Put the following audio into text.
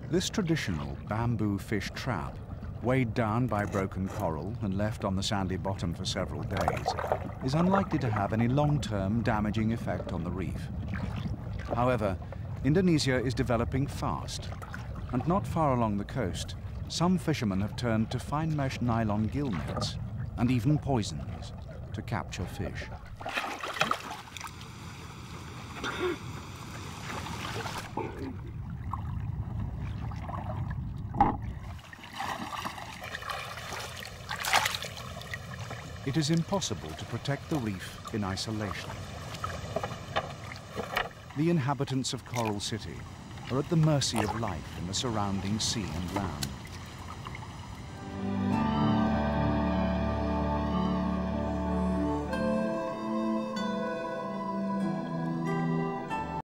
This traditional bamboo fish trap, weighed down by broken coral and left on the sandy bottom for several days, is unlikely to have any long-term damaging effect on the reef. However, Indonesia is developing fast, and not far along the coast, some fishermen have turned to fine mesh nylon gill nets and even poisons to capture fish. It is impossible to protect the reef in isolation. The inhabitants of Coral City are at the mercy of life in the surrounding sea and land.